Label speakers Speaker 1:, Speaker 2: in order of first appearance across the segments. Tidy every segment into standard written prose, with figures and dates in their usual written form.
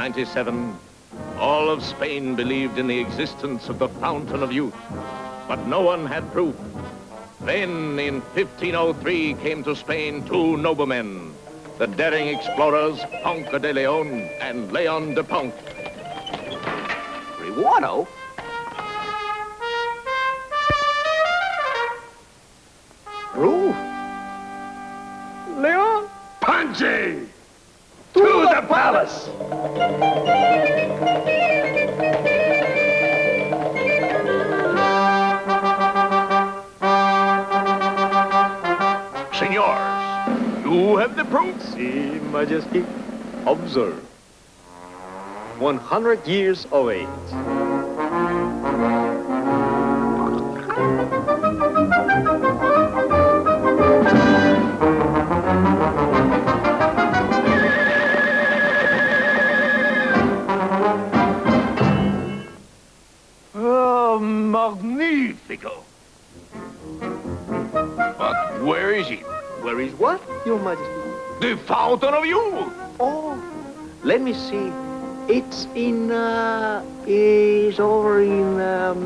Speaker 1: 1497, all of Spain believed in the existence of the Fountain of Youth, but no one had proof. Then, in 1503, came to Spain two noblemen, the daring explorers Ponce de Leon and Leon de Ponce.
Speaker 2: Rewado? Proof? Leon?
Speaker 3: Punchy! To the palace!
Speaker 1: Senors, you have the proof.
Speaker 2: Si, Majesty. Observe. 100 years of age.
Speaker 1: Oh, magnifico. But where is it?
Speaker 2: Where is what, Your Majesty?
Speaker 1: The Fountain of Youth.
Speaker 2: Oh, let me see. It's in, is over in,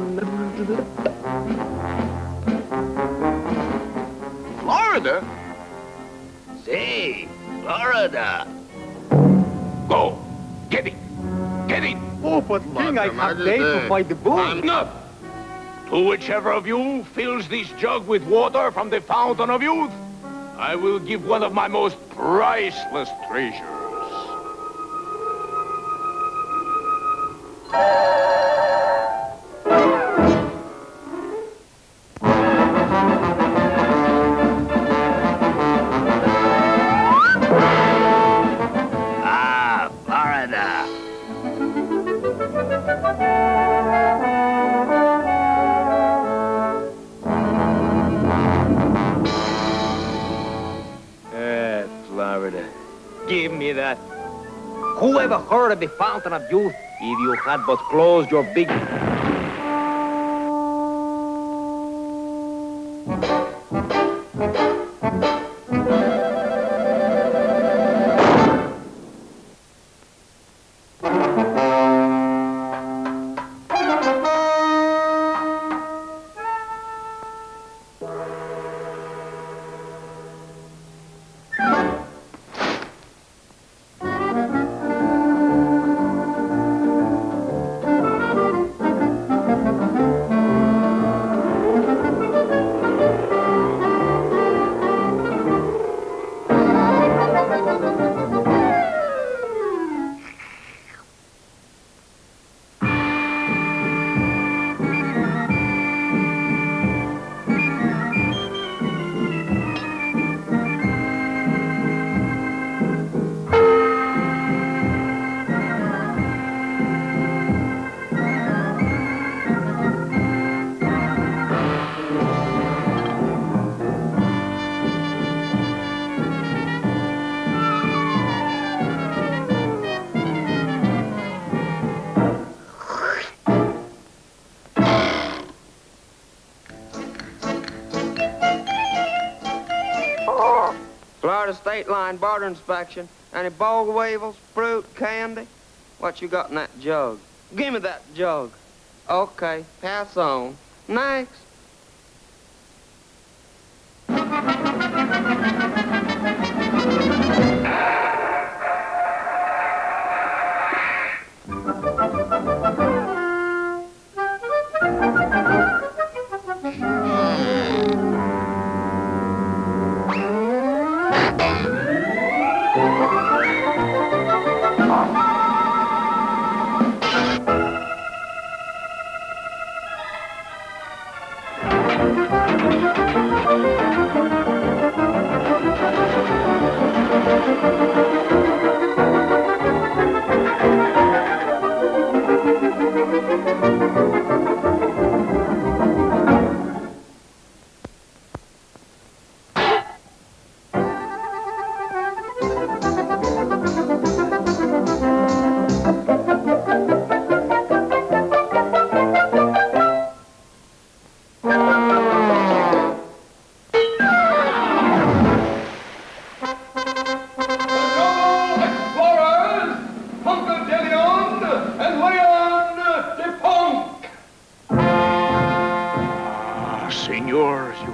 Speaker 1: Florida?
Speaker 2: Say, Florida.
Speaker 1: Go. Get it. Get it.
Speaker 2: Oh, but King, I have paid to find the book.
Speaker 1: Enough. To whichever of you fills this jug with water from the Fountain of Youth, I will give one of my most priceless treasures.
Speaker 2: Ah, Florida. Florida. Give me that. Who ever heard of the Fountain of Youth if you had but closed your big...
Speaker 4: Florida State Line border inspection. Any boll weevils, fruit, candy? What you got in that jug? Give me that jug. Okay, pass on. Next.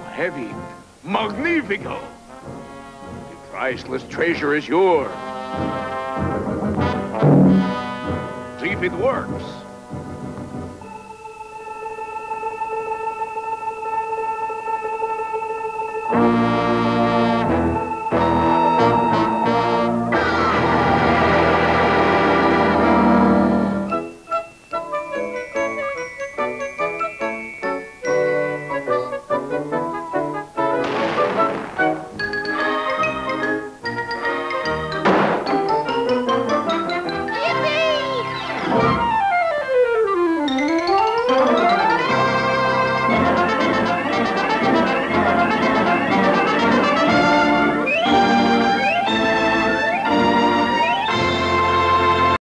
Speaker 3: heavy. Magnifico. The priceless treasure is yours. See if it works.